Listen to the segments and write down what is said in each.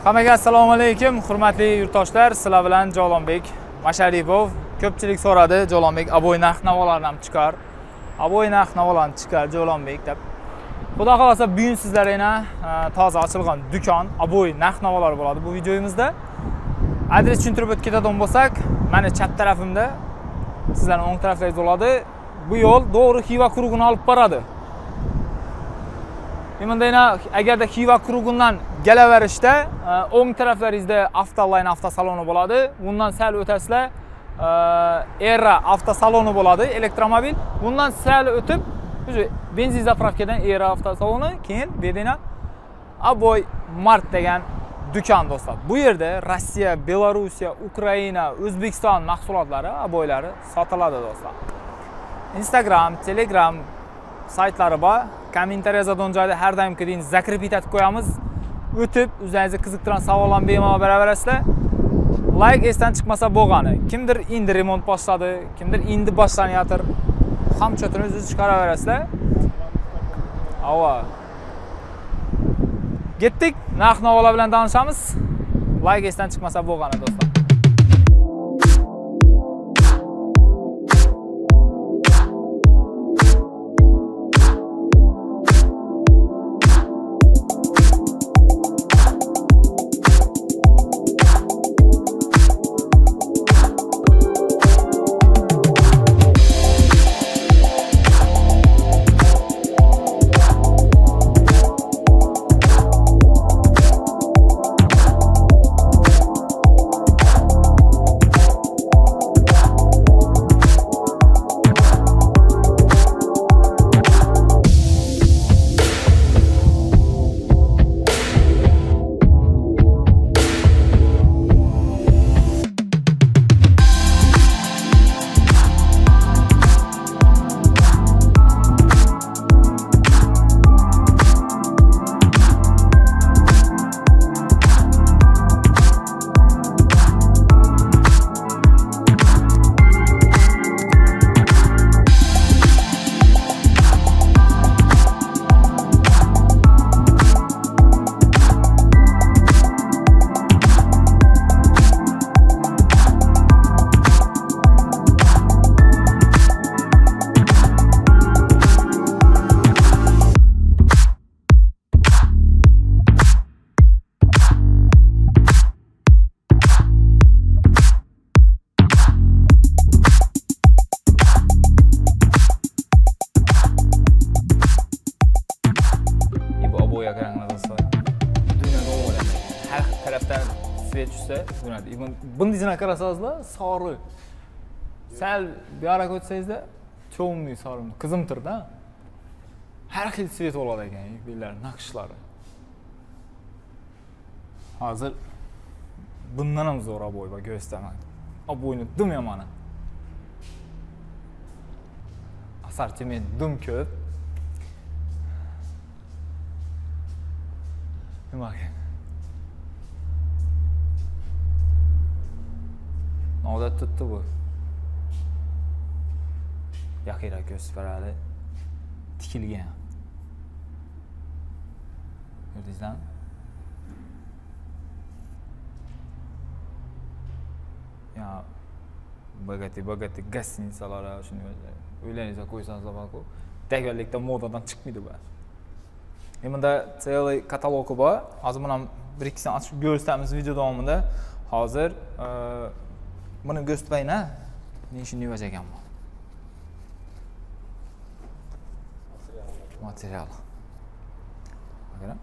Hammaga assalomu alaykum, hurmatli yurtdoshlar. Sizlar bilan Jalolbek Masharipov. Ko'pchilik so'radi, Jalolbek aboy narx-navolarni ham chiqar. Aboy narx-navolarni chiqar Jalolbek deb. Xudo xolasa bugun sizlarga toza ochilgan do'kon aboy narx-navolar bo'ladi bu videomizda. Adres tushuntirib o'tib ketadigan bo'lsak, mana chap tarafimda sizlarning o'ng taraflaringiz bo'ladi. Bu yo'l to'g'ri Xiva kurugini olib boradi. Endi agarda Xiva kurugidan kelaverishda o'ng taraflaringizda Avtoline avtosaloni bo'ladi. Bundan sal o'tasizlar Era avtosaloni bo'ladi, elektromobil. Bundan sal o'tib, benzin zapravkadan Era avtosaloni, keyin bedena Aboy Mart degan do'kon do'stlar. Bu yerda Rossiya, Belorussiya, Ukraina, O'zbekiston mahsulotlari, aboylari sotiladi do'stlar. Instagram, Telegram saytlari bor. Kommentariy yozadigan joyda har doim keyin zakripit etib qo'yamiz. O'tib, o'zingizga qiziqtiran savollarni bemalol beraverasizlar. Like esdan chiqmasa bo'lgani. Kimdir endi remont boshladi, kimdir endi boshlanyapti. Hamchotini o'zingiz chiqaraverasizlar. Ava. Ketdik, narx-navolar bilan tanishamiz. Like esdan chiqmasa bo'lgani do'stlar. Bundan qarasangizlar, sori. Sal bir ara ko'rsangizlar, cho'mli sori, qizimtirda. Har xil svet bo'ladi ekan, bellar naqshlari. Hozir bundan ham zo'r aboy va ko'rsataman. Aboyni dumya mana. Assortiment dum ko'p. Nima ekan? Odat tuttu bu. Yaqira ko'z beradi. Tikilgan. Ko'rdingizmi? Ya bogati gastinisalar shunday o'ylaringizga qo'ysangiz balki tayyorlikda modadan chiqmaydi bu. Endi целый katalog bor. Hozir buni ham bir ikkisini ochib ko'rsatamiz video davomida. Hozir buni ko'rsatmayman, men shunday vajagan bu. Material. Bakın.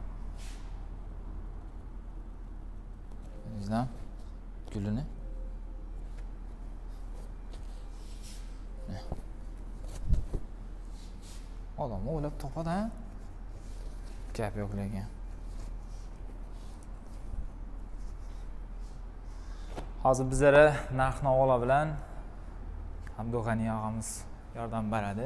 İzle. Gülünü. Ne? Adam o'ylab topadi ha? Gap yo'q lekin. Hozir bizlere narx-navolar bilan Abdug'ani og'amiz yordam beradi.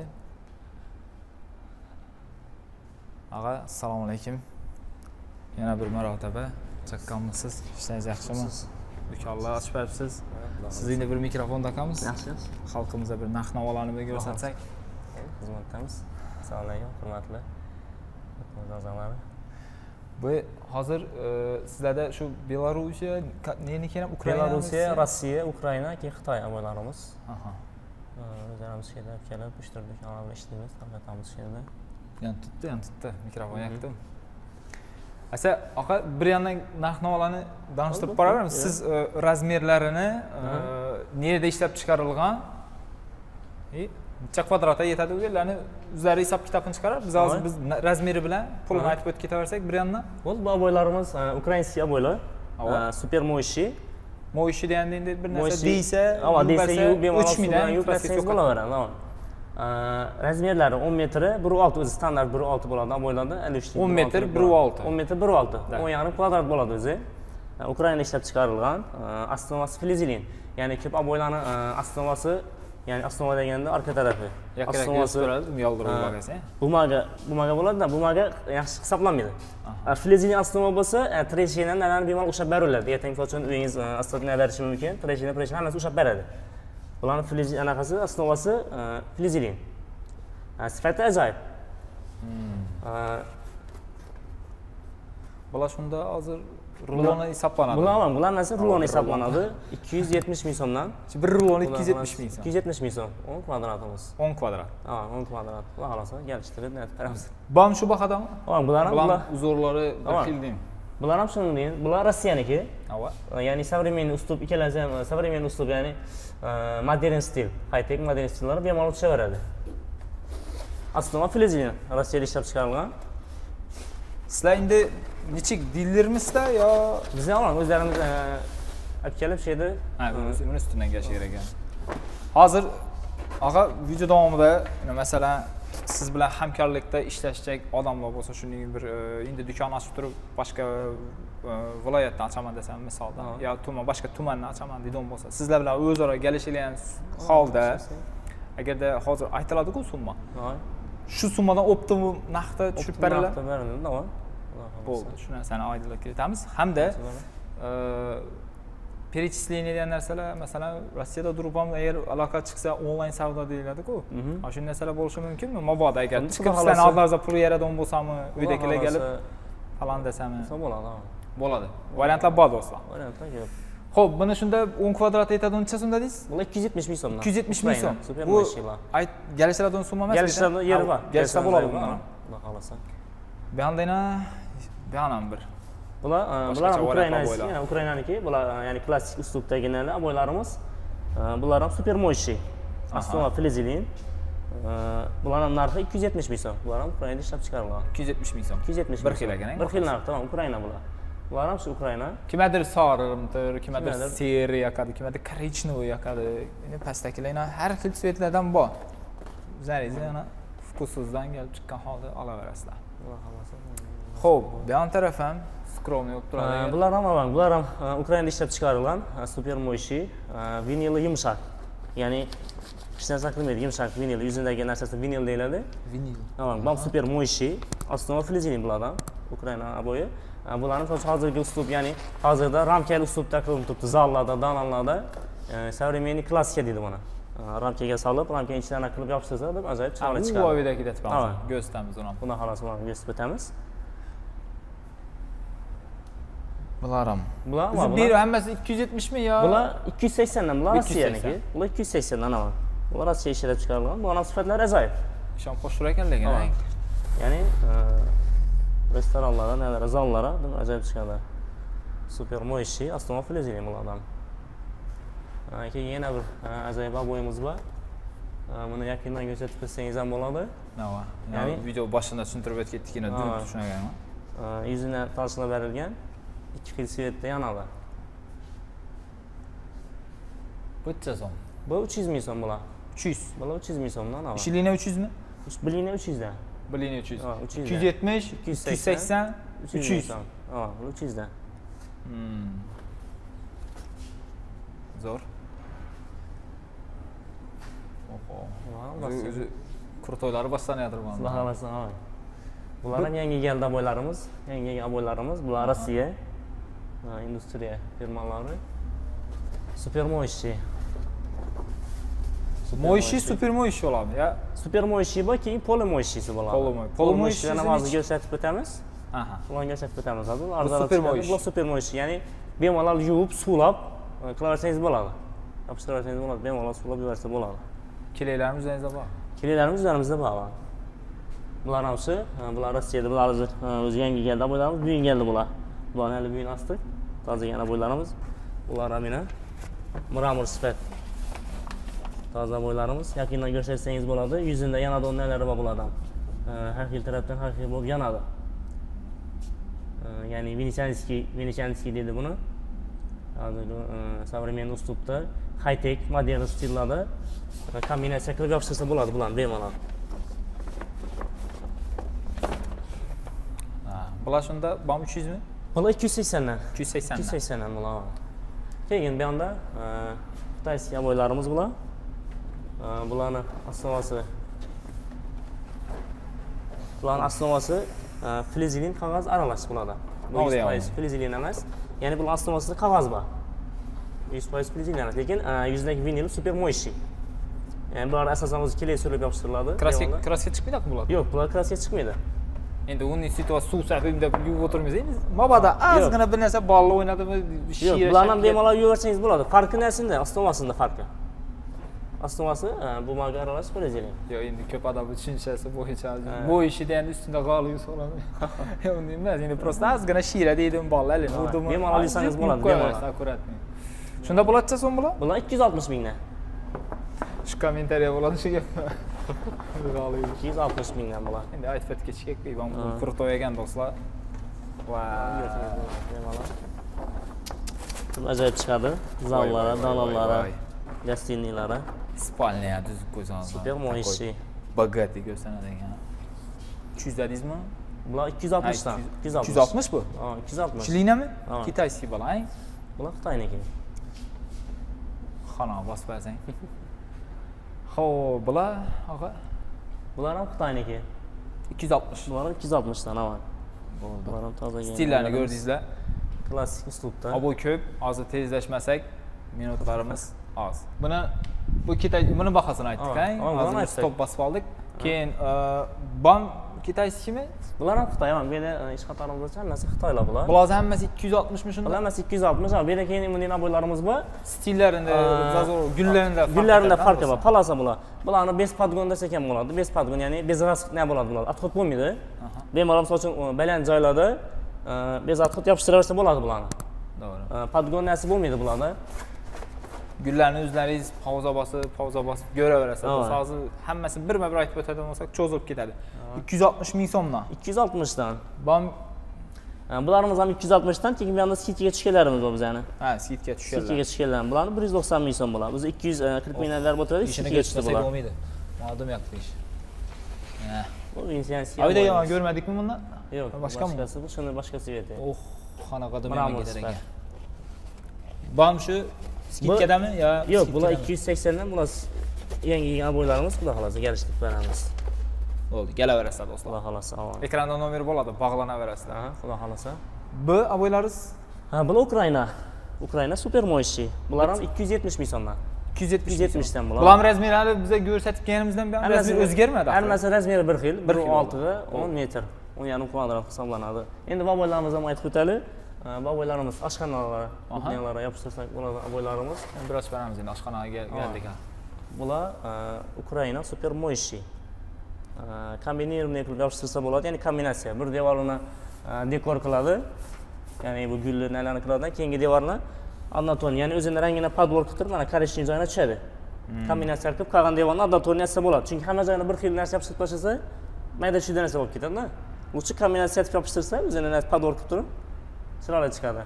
Ağa, assalomu alaykum. Yana bir marotaba chaqqanmisiz? Ishlaringiz yaxshimi? Do'konlar ochib beribsiz. Sizning bir mikrofon taqamiz. Yaxshi. Xalqimizga bir narx-navolarni bir ko'rsatsak. Xizmatdamiz. Assalomu alaykum, hurmatli. Bu hozir sizlarda shu Belorussiya, neynikini ham Ukraina, Belorussiya, Rossiya, Ukraina, keyin Xitoy aboylarimiz. Aha. O'zlarimiz kelib kelib, ishtirdik, ana ishlaymiz, tarqatamiz yerda. Yan tutdi, mikrofon yoqdim. Asa, oqa bir yandan narx-navolarni tanishtirib boraveramiz. Siz razmerlarini nereda ishlab chiqarilgan? Necha kvadratga yetadi ularni o'zlari hisob kitobini chiqarib, biz hozir biz razmeri bilan pulini aytib o'tib ketaversak bir yandan. Bo'ldi, bu aboylarimiz ukrainskiy aboylar. Super mo'yshi. Mo'yshi deganda endi bir narsa deysa, deysa, 3 mingdan yuklasangiz bo'laveradi. Razmerlari 10 metri 1.6 o'zi standart 1.6 bo'ladi aboylarda 53 10 metr 1.6. 10 metr 1.6. 10,5 kvadrat bo'ladi o'zi. Ukraina ishlab chiqarilgan, основасы flizilin. Ya'ni ko'p aboylarning основасы, ya'ni основа deganda orqa tarafi. Основасы yoldirib bagasi. Bumaga bo'ladi-da, bumaga yaxshi hisoblanmaydi. Flizilin основа bo'lsa, treshinadan nalarni bemalol ushlab beriladi. Ertaga uchun uyingiz asfaltni berishi mumkin, treshina hammasi ushlab beradi. Bularning flizilin anaqasi основасы flizilin. Sifati ajoyib. Bular shunda hozir ruloni hisoblanadi. Bular narsa ruloni hisoblanadi. 270 ming so'mdan. Bir ruloni 270 ming so'm. 270 ming so'm. 10 kvadratimiz. 10 kvadrat. 10 kvadrat. Xudo xolasa kelishtirib aytib beramiz. Bam shu bahadami? Bular uzorlari bir xil deymi? Bular ham shunday. Bular Rossiyaniki. Ya'ni современный uslub ikkalasi ham современный uslub, ya'ni modern stil, high-tech modern stillar bemalol tushaveradi. Aslida flizilin Rossiyada ishlab chiqarilgan. Sizlar endi nechik dillermisizda yo biz ham o'zlarimiz olib kelib shu yerda uni ustidan gelish kerak ekan. Hozir og'a video davomida masalan siz bilan hamkorlikda ishlashacak odamlar bo'lsa, shuning bir endi do'kon ochib turib boshqa viloyatdan ochaman desam misolda, yo boshqa tumandan ochaman degan bo'lsa, sizlar bilan o'zaro kelishilgan holda agarda hozir aytiladi-ku summa. Shu summadan optimum narxda tushib beriladi. Bo'ldi, shu narsani oydinlik kiritamiz. Hamda перечисление degan narsalar, masalan, Rossiyada turib ham agar aloqa chiqsa onlayn savdo deyiladi-ku. Shu narsalar bo'lishi mumkinmi? Mabodo agar chiqib sizlarning oldingizda pul yaradan bo'lsami, uydagilar kelib falan desami? Bo'ladi. Bo'ladi. Variantlar bor do'stlar. Variantlar ko'p. Xo'p, buni shunda 10 kvadrat yetadi, uncha so'mda deysiz? Bular 270 ming so'mdan. 270 ming so'm. Bu kelishadigan summa emas. Kelishadigan yeri bor. Kelishsa bo'ladi bundan. Xudo xolasa. Bu ham bir. Bular Ukrainaniki, bular ya'ni klassik uslubdagi aboylarimiz. Bular ham super mo'yshi. Основа flizilin. Bular ham narxi 270 ming so'm. Bular ham Ukrainada ishlab chiqarilgan. 270 ming so'm. 270 bir xil ekan. Bir xil narx, tamom, Ukraina bular. Bular ham shu Ukraina. Kimdir sariqdir, kimdir seri yoqadi, kimdir korичневый yoqadi. Endi pastdagilar har xil svetlardan bor. O'zlaringiz yana vkusingizdan kelib chiqqan holda olaverasizlar. Xudo xolasa. Xo'p, bu yon taraf ham skromniy bo'lib turadi. Bular ham Ukrainada ishlab chiqarilgan super mo'yshi, vinili yumshoq. Ya'ni hech narsa qilmaydi, yumshoq vinil, yuzidagi narsasi vinil deyiladi. Vinil. Bu super mo'yshi, основа flizilin bulardan, Ukraina aboyi. Bularning hozirgi uslub, ya'ni hozirda ramkali uslubda qilinib turibdi, zallarda, donanlarda. Современный klassika deydi buni. Ramkaga solib, ramkaning ichidan qilib yopishtirsa, deb ajoyib chiroyli chiqadi. Bu voyidagi detpamiz. Ko'rsatamiz uni. Xudo xolasa ularni ko'rsatib o'tamiz. Bular ham. Bular hammasi 270 mi yo? Bular 280 dan, bular Rossiyaniki. Bular 280 dan ana. Bular Rossiya ishlab chiqarilgan. Bularning sifatlari ajoyib. Ishon qo'shib ekan lekin. Ya'ni restoranlarda, nalar, zallara ajoyib chiqadi. Super mo'yshi, основа flizilin bulardan. Keyin yana bir ajoyib aboyimiz bor. Buni yaqindan ko'rsatib bersangiz ham bo'ladi. Ya'ni video boshida tushuntirib o'tib ketdikina, tushunganman. Yuzini tashlab berilgan. 2 xil svetda yanadi. Bu necha so'm? Bu 300 ming so'm bular. 300. Bular 300 ming so'mdan oladi. Ishilina 300 mi? Bilina 300 dan. Bilina 300. 270, 280, 300. 300 dan. Zo'r. O'zi kurtoylari boshlanayotir mana. Xudo xolasa, bular ham yangi keldi aboylarimiz, bular Rossiya industriya firmalari. Super mo'yshi. Mo'yshi, super mo'yshi bo'ladi, ya. Super mo'yshi bor, keyin polo mo'yshisi bo'ladi. Polo mo'yshi ham hozir ko'rsatib o'tamiz. Aha. Ularni ko'rsatib o'tamiz hozir. super moyish. Bu super moyish, ya'ni bemalol yuvib, suvlab qilaversangiz bo'ladi. Yopishtirsangiz bo'ladi, bemalol suvlab yuborsa bo'ladi. Keleklarimiz o'zingizda bor. Keleklarimiz o'zimizda bor. Bular hamsi, bular Rossiyada, bular o'zi yangi keldi bo'ylarimiz, bugun keldi bular. Bularni hali bugun asdik. Toza yana bo'ylarimiz. Bular ham yana muramur sifat. Toza bo'ylarimiz. Yaqindan ko'rsatsangiz bo'ladi. Yuzida yanada nalari bor bulardan. Har xil tarafdan har xil bo'lib yanadi. Ya'ni Venesianskiy deydi buni. Hozir современный uslubda, high-tech, modern stillarda kombinatsiya qilib yopishtirsa bo'ladi bularni bemalol. Bular shunda bom 300 mi? Bular 280 dan. 280 dan. 280 dan bular. Keyin bu yoqda Xitoy bo'ylarimiz bular. Bularni asnovasi flizilin qog'oz aralash bularda. Bu 100% flizilin emas. Ya'ni bular asnovasida qog'oz bor. 100% flizilin emas, lekin yuzdagi vinil super moyishi. Ya'ni bular asosan o'zi kelek surib yopishtiriladi. Kraska chiqmaydi-ku bular? Yo'q, bular kraska chiqmaydi. Endi uning situasi suv saqlayib deb yuvib o'tirmaysiz. Endi mabada ozgina bir narsa balla o'ynadimi, yo'q, bularni ham bemalol yuvarsangiz bo'ladi. Farqi narsida, asnovasida farqi. Asnovasi bumaga aralash flizilin. Yo'q, endi ko'p odam tushunchasi bo'yicha bu ishida endi ustida g'oli soladi. Endi emas, endi prosta ozgina shira deydim bolalar. Bemalol yursangiz bo'ladi, bemalol. Akkuratni. Shunda bo'ladcha so'm bular? Bular 260 mingdan. Shu kommentariya bo'ladi shu gap. 260 mingdan bular. Endi aytib ketishga bu krutoy ekan do'stlar. Va ajoyib chiqadi. Zallari, dalallari, gostinliylari. Spalniya tuzib qo'ysangiz. Super moyishi. Bogati ko'rsanadigan. 300 dedingizmi? Bular 260 dan. 260 bu? Ha, 260. Chilinami? Kitayskiy bo'lar, Bular Xitoyniki. Xona bosib bersang. Xo'p, bular, og'a. Bular ham Xitoyniki. 260. Bular 260 dan, ha. Bo'ldi. Bular ham toza. Stillarni ko'rdingizlar? Klassik uslubda. Bu ko'p, hozir tezlashmasak minutlarimiz oz. Buni bahosini aytdik, hozir stop bosib oldik. Keyin bom kitayskimi? Bular ham Xitoy, bu yerda ish qatorimiz hammasi Xitoylar bular. Bular hammasi 260 mi shunda? Bular hammasi 260, bu yerda keyin bunday naboylarimiz bor. Stillarida, gullarida farqi bor. Palasa bular. Bularni bez padgon desek ham bo'ladi. Bez padgon, ya'ni bez rasqitni bo'ladi bular. Atxot bo'lmaydi. Bemalol misol uchun baland joylarda bez atxot yopishtirsa bo'ladi bularni. To'g'ri. Padgon narsa bo'lmaydi bularda. Gullarni o'zlaringiz pauza bosib ko'raverasiz. Hozir hammasini birma-bir aytib o'tadigan bo'lsak, cho'zilib ketadi. 260 ming so'mdan. 260 dan. Bom bularimiz ham 260 dan, keyin bu yoqda skidga tushganlarimiz bor bizani. Ha, skidga tushganlar. Skidga tushganlar. Bularni 190 ming so'm bo'ladi. Biz 240 mingdan o'tiradi, skidga tushdi bular. Bo'lmaydi. Ma'lum yo'q ish. Bu Venesianskiy. Oyda ham ko'rmadikmi bundan? Yo'q, boshqami? Bu shuni boshqasi berdi. Qanaqa demagan ekan. Bom shu skidkadami yo? Yo'q, bular 280 dan, bular yangi aboylarimiz, xudo xolasa kelishib beramiz. Bo'ldi, kelaverasizlar do'stlar. Xudo xolasa. Ekranda nomer bo'ladi, bog'lanaverasizlar. Xudo xolasa. Bu aboylaringiz? Ha, bular Ukraina super moyishi. Bular ham 270 ming so'mdan. 270 dan bular. Bular razmerlari bizga ko'rsatib kelganimizdan buyon razmer o'zgarmadi. Hammasi razmeri bir xil, 1.6 ga 10 metr, 10,5 kvadrat hisoblanadi. Endi bu aboylarimiz ham aytib o'taylik. Bu aboylarimiz oshxonalarga, kuxnyalarga yopishtirsak bo'ladi aboylarimiz. Biroz beramiz endi oshxonaga keldik. Bular Ukraina super moyishi. Kombinirованный qilib yopishtirsa bo'ladi, ya'ni kombinatsiya. Bir devorini dekor qiladi. Ya'ni bu gullarni aylanib qiladi, keyingi devorni однотон, ya'ni o'zining rangini podwork qilib, mana korishning joyina tushadi. Kombinatsiya qilib qolgan devorni однотон narsa bo'ladi. Chunki hamma joyini bir xil narsa yopishtirib tashlasa, mayda-chuyda narsa bo'lib ketadi-da. Lutchi kombinatsiya qilib yopishtirsa, o'zining podwork qilib turib, chiroyli chiqadi.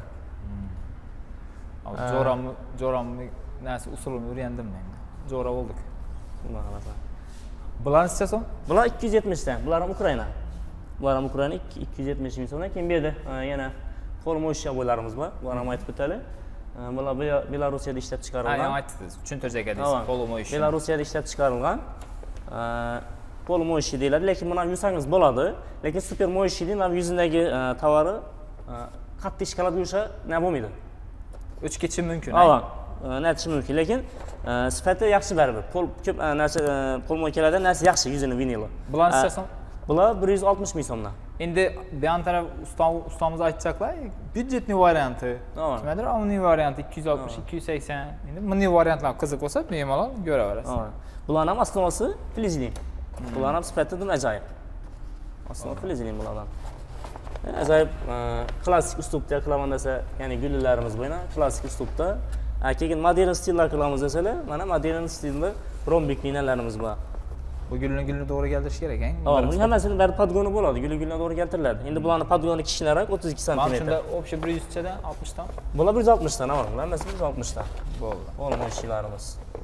Jo'ram narsa usulini o'rgandim men. Jo'ra bo'ldik. Xudo xolasa. Bular necha so'm? Bular 270 dan. Bular ham Ukraina. Bular ham Ukraina 270 ming so'mdan. Keyin bu yerda yana qo'l moyish aboylarimiz bor. Bular ham aytib o'taylik. Bular Belarusiyada ishlab chiqarilgan. Ha, aytdingiz. Tushuntirsak edingiz. Qo'l moyish. Belarusiyada ishlab chiqarilgan. Qo'l moyishi deyiladi, lekin buni ham yusangiz bo'ladi. Lekin super moyishi deyiladi, ham yuzindagi tovari qattiq ishkalada yusha nima bo'lmaydi. O'chib ketishi mumkin. Ha, natish mumkin, lekin sifati yaxshi baribir. Ko'p narsa qo'l moykalarda narsa yaxshi yuzini vinili. Bular necha so'm? Bular 160 ming so'mdan. Endi bu yan taraf ustamız aytacaklar, byudjetli varianti. Tamam. Kimdir? Omni varianti 260, 280. Endi mini variantlar qiziq bo'lsa, bemalol ko'raverasiz. Bular ham astomasi filizli. Bular ham sifatida ajoyib. Astoma filizli bulardan. Ajoyib klassik uslubda qilaman desa, ya'ni gullarimiz bo'yna klassik uslubda. Keyin modern stillar qilamiz desalar, mana modern stilda rombik liniyalarimiz bor. Bu gulni to'g'ri keltirish kerak, ha? Buning hammasini bari podgoni bo'ladi, gulni to'g'ri keltiriladi. Endi bularning podgoni kishilarak 32 sm. Mana shunda общий 100 dan 60 dan. Bular 160 dan, hammasi 160 dan. Bo'ldi. Polmoyishlarimiz.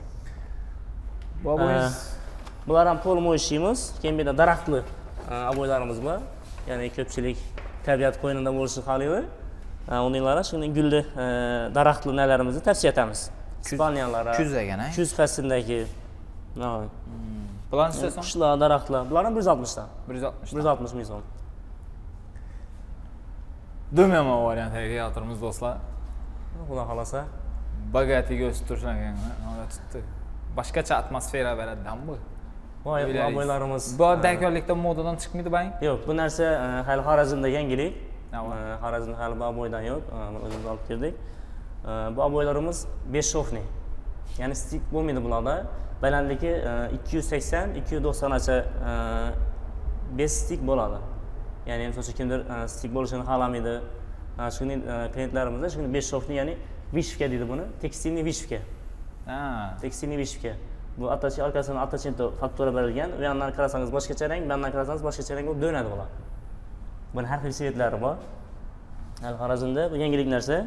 Bu Bular ham polmoyishimiz, keyin bir de daraxtli aboylarimiz bor. Ya'ni ko'pchilik tabiat qo'ynida bo'lishni xohlaydi. Ularga shunday gulli daraxtli nelerimizni tavsiya etamiz. Ispaniyalara. Kuz degan, ha? Kuz faslidagi. Bularni istasan? Qishloq daraxtlar. Bular ham 160 dan. 160. 160 ming so'm. Dumema variantiga yotirmiz do'stlar. Xudo xolasa. Bagatiga o'sib turishgan, tutdi. Boshqacha atmosfera beradi-dan bu. Voy, aboylarimiz. Bu dakorlikda modadan chiqmaydi bang? Yo'q, bu narsa hali Xorazmda yangilik. Xorazmda hali bu aboydan yo'q. O'zimiz olib keldik. Bu aboylarimiz 5 shofli. Ya'ni stik bo'lmaydi bularda. Balandligi 280-290 gacha 5 stik bo'ladi. Ya'ni masalan kimdir stik bo'lishini xohlamaydi. Shunday klientlarimizda shunday 5 shofli, ya'ni vishka deydi buni. Tekstilniy vishka. Tekstilniy vishka. Bu atachi orqasidan atachento faktura berilgan. U yandan qarasangiz boshqacha rang, bu yandan qarasangiz boshqacha rang bo'lib do'nadi bular. Buning har xil svetlari bor. Hali Xorazmda bu yangilik narsa.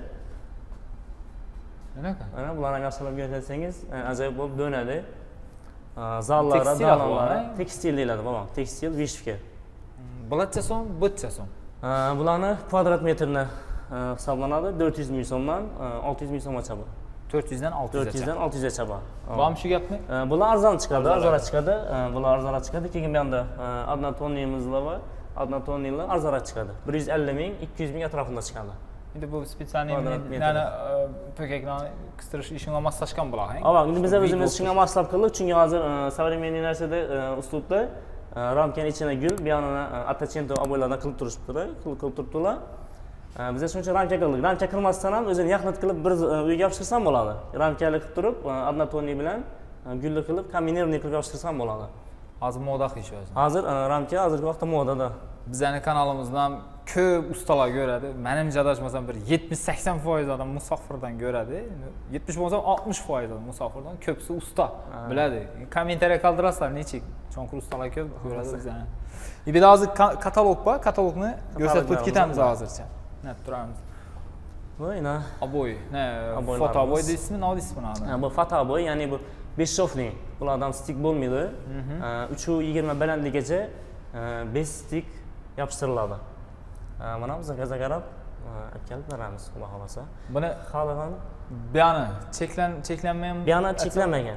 Mana bularni yaxshilab ko'rsangiz, ajoyib bo'lib do'nadi. Zallara, dalonlara tekstil deyiladi, bobom. Tekstil vishka. Bularcha so'm, butcha so'm. Bularni kvadrat metrini hisoblanadi 400 ming so'mdan 600 ming so'mgacha bu. 400 dan 600 gacha. 400 dan 600 gacha bor. Bu ham shu gapmi? Bular arzon chiqadi, arzonroq chiqadi. Bular arzonroq chiqadi. Keyin bu yerda однотонныйimiz va однотонныйlar arzonroq chiqadi. 150 ming, 200 ming atrofida chiqadi. Endi bu spesialniy to'kaklarni qistirish ishingga moslashgan bular, ha? Ava, endi biz o'zimiz shunga moslab qildik, chunki hozir современный narsada uslubda ramkaning ichine gul, bu yanına atachento aboylardan qilib turishibdi, qilib turibdilar. Biz shuncha ramka qildik. Ramka qilmasdan ham o'zini yaxlit qilib bir uyga yopishtirsam bo'ladi. Ramkali qilib turib, однотонный bilan gulli qilib, kombinirованный qilib yopishtirsam bo'ladi. Hozir moda qilishyapti. Hozir ramka hozirgi vaqtda modada. Bizning kanalimizdan ko'p ustalar ko'radi. Menimcha adashmasam bir 70-80% odam musofirdan ko'radi. 70 bo'lsam 60% odam musofirdan, ko'psi usta biladi. Kommentariya qoldirasizlar, nechik chonqur ustalar ko'p ko'radi bizani. Bir de hozir katalog bor, katalogni ko'rsatib ketamiz hozircha. Ne turamiz? Voyna. Aboy. Ne? Foto aboy deysizmi, nima deysizmi buni? Bu foto aboy, ya'ni bu 5 shofli. Bulardan stik bo'lmaydi. 320 balandligigacha 5 stik yopishtiriladi. Mana biz qarab kelib beramiz, xudo xolasa. Buni xohlagan buyani cheklanmagan. Buyani cheklanmagan.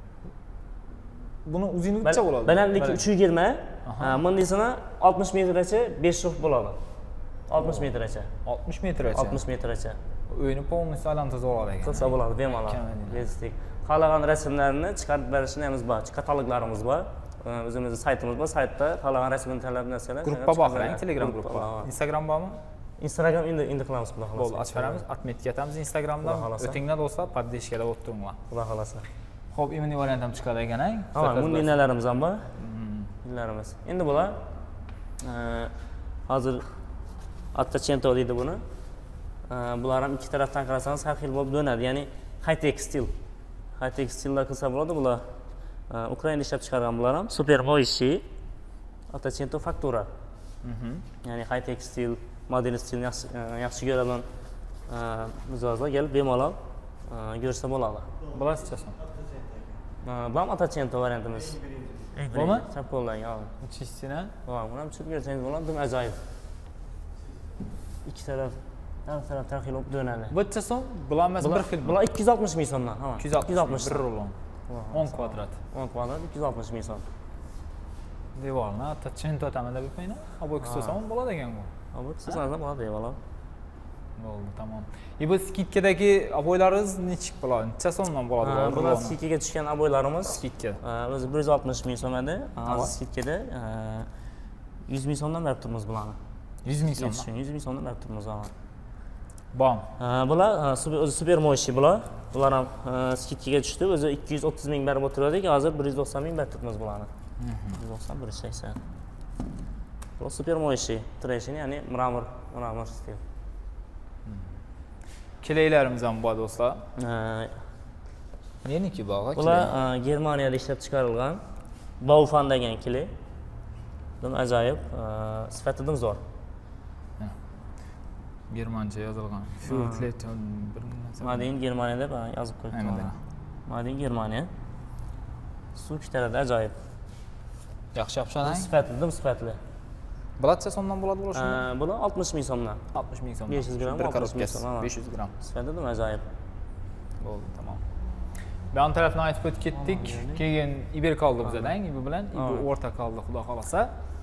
Buni uzunlikcha bo'ladi. Balandligi 320, bundisini 60 metrgacha 5 shof bo'ladi. 60 metrgacha. 60 metrgacha. 60 metrgacha. Uyni polностью aylantirib oladi ekan. Qilsa bo'ladi, bemalol. Bezdik. Xohlagan rasmlarni chiqarib berishimiz bor, kataloglarimiz bor. O'zimizning saytimiz bor, saytda xohlagan rasmni tanlab narsalar. Gruppa bor, Telegram gruppa. Instagram bormi? Instagram endi qilamiz, xudo xolasa. Bo'ldi, ochib beramiz, отметка etamiz Instagramdan. O'tinglar do'stlar, поддержкада bo'lib turinglar. Xudo xolasa. Xo'p, immuniy variant ham chiqadi ekan, ha? Bunday nalarimiz ham bor. Gullarimiz. Endi bular hozir attachento deydi buni. Bular ham ikki tarafdan qarasangiz har xil bo'lib do'nadi, ya'ni high tekstil. High tekstillar qilsa bo'ladi bular. Ukraina ishlab chiqargan bular ham. Super moishi attachento faktura. Ya'ni high tekstil, modern stil yaxshi ko'radigan mijozlar kelib bemalol ko'rsa bo'ladi. Bilasizmi? Bu ham attachento variantimiz. Bumi? Chapoldan, Chistini? Buni ham tushib ko'rsangiz bo'ladi, dim ajoyib. İki taraf, har xil bo'lib do'nadi. Bitta so'm, bular emas bir xil. Bular 260 ming so'mdan, ha. 260 bir rulon. 10 kvadrat. 10 kvadrat 260 ming so'm. Devorni attachento ta'minlab qo'ying. Aboy qilsam bo'ladi ekan bu. Aboy qilsangiz ham bo'ladi, bemalol. Bo'ldi, tamam. Bu skitkadagi aboylaringiz nechik bo'ladi? Necha so'mdan bo'ladi? Bular skitkaga tushgan aboylarimiz skitka. O'zi 160 ming so'm edi. Hozir skitkada 100 ming so'mdan berib turibmiz bularni. 100 ming so'mdan. 100 ming so'mdan berib turibmiz mana. Bom. Bular o'zi super mo'shi bular. Bular ham skidkaga tushdi. O'zi 230 ming berib o'tirdik. Hozir 190 ming berib turibmiz bularni. 190 180. Bu super mo'shi. Treshini, ya'ni mramor stil. Kilaylarimiz ham bor do'stlar. Meniki bog'a. Bular Germaniyada ishlab chiqarilgan Baufan degan kilay. Bu ajoyib, sifatidan zo'r. Germancha yozilgan. Filtleton bir narsa. Madin Germaniyada ben yozib qo'yibman. Madin Germaniya. Suv ishlarida ajoyib. Yaxshi yopishadi. Sifatli. Bularcha so'mdan bo'ladi bo'lishi? Bular 60 ming so'mdan. 60 ming so'm. 500 gram, bir 60 ming so'm. 500 gram. Sifatida ajoyib. Bo'ldi, tamam. Ben tarafdan aytib o'tib ketdik. Keyin Iber qoldi bizadan. Bu bilan bu o'rta qoldi, xudo xolasa.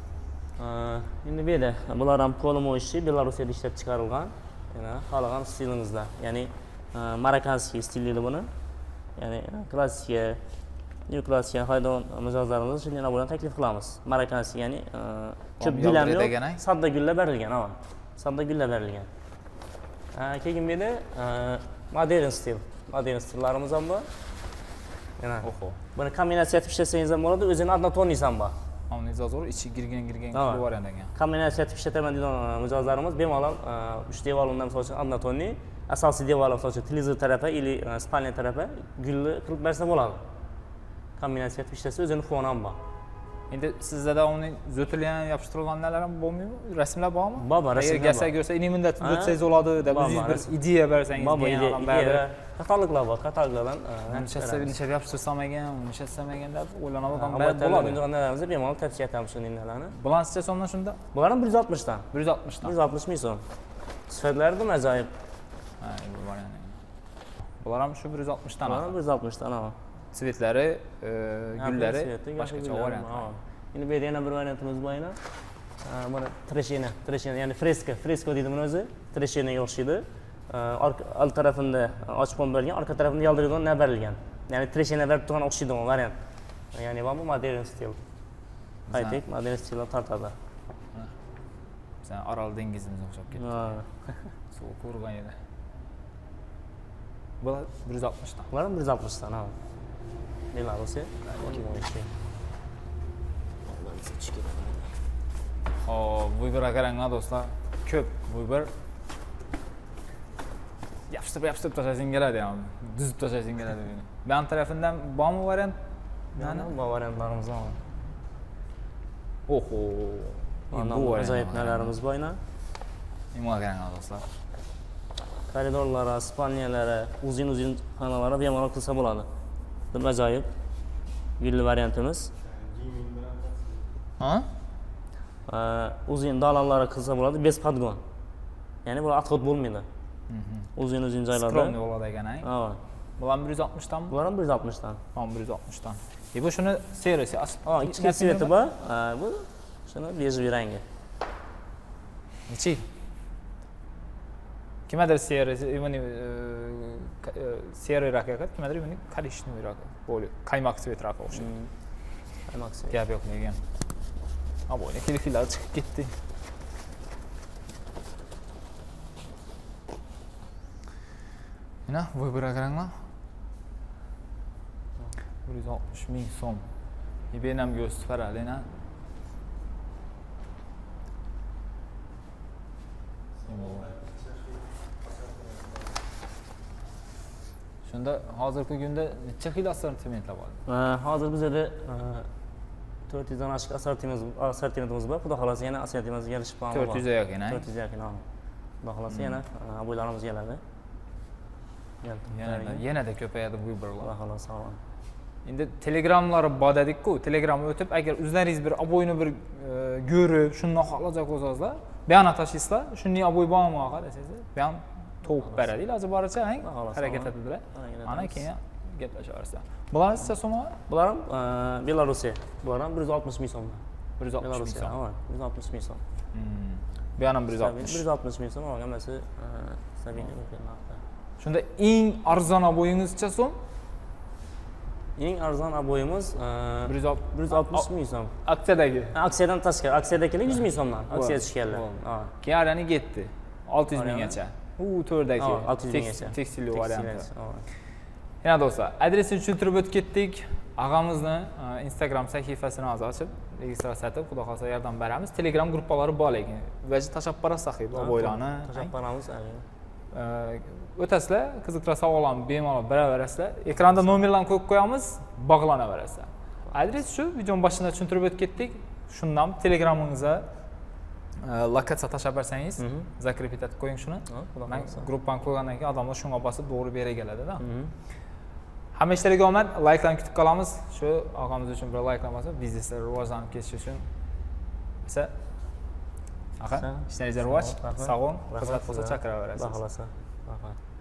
Endi bu yerda bular ham polomo'shi Belarusiyada ishlab chiqarilgan. Yana xohlagan stilingizda. Ya'ni Marokkanskiy stil deydi buni. Ya'ni klassika, neoklassika haydon mijozlarimiz shunday bilan taklif qilamiz. Marokkanskiy, ya'ni ko'p gullar yo'q, sodda gullar berilgan, ha. Sodda gullar berilgan. Keyin bu yerda modern stil. Modern stillarimiz ham bor. Yana. Oho. Buni kombinatsiya etib ishlasangiz ham bo'ladi, o'zini однотонный ham bor. Amniza zo'r, ichi girgan var ekan. Kombinatsiya etib ishlataman degan mijozlarimiz bemalol 3 devorlardan misol uchun однотонный, asosiy devorlar misol uchun televizor tarafi или spalniya tarafi gulli qilib bersa bo'ladi. Kombinatsiya etib ishlasa o'zini foni ham bor. Endi sizda uni zo'tilgan yopishtirilganlar ham bo'lmaymi? Rasmlar bormi? Bor, rasmlar bor. Agar görsə, ini mundət zo'tsangiz bo'ladi deb bir ideya bersangiz degan bari. Kataloglar bor, kataloglardan nechasi yopishtirsam ekan, nechasam ekan deb o'ylanib bo'ladi. Bo'ladi. Bemalol tavsiya etamiz shunday narlarni. Bularni so'mdan shunda? Bular ham 160 dan. 160 dan. 160 ming so'm. Sifatlari ham ajoyib. Ha, bu bor yani. Bular ham shu 160 dan. Bular ham 160 dan, ha. Svetleri, güllari boshqacha variant. Endi bu yerda yana bir variantimiz bor yana. Mana treshina, ya'ni fresko deydi buni o'zi. Treshinaga o'xshaydi. Alt tarafında ochib berilgan, orqa tarafında yaldirgan nima berilgan. Ya'ni treshina berib turgan o'xshaydi bu variant. Ya'ni bu modern stil. High-tech modern stildan tortadi. Sen Aral dengizimizga o'xshab ketdi. Suv ko'rgan edi. Bular 160 dan. Bular 160 dan, ha. Belarusya. Vuyberga qaranglar do'stlar. Ko'p vuyber. Yapıştırıp taşasın geladi yani. Düzüp taşasın geladi beni. Ben tarafından bormi variant? Bu variantlarımız var. Oho. Bu ajoyib nelerimiz bor yana. Nima qaranglar do'stlar. Koridorlara, spalniyalara, uzun xonalara bemalol qilsa bo'ladi. Bu ajoyib. Gulli variantimiz. Ha? Uzun dalanlara qilsa bo'ladi, bez podgon. Ya'ni bu atxot bo'lmaydi. Uzun joylarda. Skromli bo'ladi ekan, ha? Ha. Bular 160 dan mı? Bular ham 160 dan. Tamam, 160 dan. Bu şunu serisi. Ha, ichki sveti bor. Bu shuni bejli rangi. Nechi? Kimdir serisi, buni seri rakat, kimdir buni korishniy rakat. Böyle kaymak svet rakat o'xshaydi. Kaymak svet. Gap yo'q degan. Ha, bu ne keliflar chiqib ketdi. Mana bu bir qaranglar. 160 ming so'm. Benam göz farali, na. Shunda hozirgi kunda necha xil assortimentlar bor? Hozir bizda 400 dan oshiq assortimentimiz bor. Xudo xolasa yana assortimentimizga yarashib qolamiz. 400 ga yaqin, ha? 400 ga yaqin, ha. Xudo xolasa yana bo'ylarimiz keladi. Yana da ko'payadi bu birlar. Xudo xolasa. Endi telegramlar bor dedik-ku, telegramga o'tib agar o'zlaringiz bir aboyni bir ko'rib, shunday xohlasak bo'lsangizlar, bayon tashlaysizlar, shunday aboy bormi aqa desangiz, bayon to'p beradi. Iloji boricha harakat etadilar. Ana keyin gaplashaversa. Bular siz so'ma? Bular ham Belarusya. Bular ham 160 ming so'm. 160 ming so'm. Ha, 160 ming so'm. Bu ham 160. 160 ming so'm olgan bo'lsa, sabina o'qilmoqda. Shunda eng arzon aboyingizcha so'm? Eng arzon ob'oyimiz 160 ming so'm. Aksiyadagi. Aksiyadan tashqari, aksiyadagilar 100 ming so'mdan. Aksiya tushganlar. Ha. Keyin ketdi. 600 minggacha. U to'rdagi 600 minggacha. tekstil varianti. Yana do'stlar, adresini tushuntirib o'tib ketdik. Ag'amizni Instagram sahifasini hozir ochib, registratsiya qilib, xudo xolsa yordam beramiz. Telegram guruhlari bor lekin. Vaji tashabbur sahib bo'ylarni. Tashabburamiz. O'tasizlar, qiziqtirsa savollarni bemalol beraverasizlar. Ekranda nomerlarni qo'yib qo'yamiz, bog'lanaverasizlar. Adres shu, videoning boshida tushuntirib o'tib ketdik. Shundan Telegramingizga lokatsiya tashlab bersangiz, zakrepit etib qo'ying shuni. Men gruppani qo'ygandan keyin odamlar shunga bosib to'g'ri bera keladi-da. Hamma ishlarga omad, like'larni kutib qolamiz. Shu og'amiz uchun bir like'lamasa, bizneslar rivojlanib ketishi uchun. Esa ishlaringiz rivoj, sog' bo'ling, xizmat bo'lsa chaqiraverasiz. Xohlasa. Rahmat.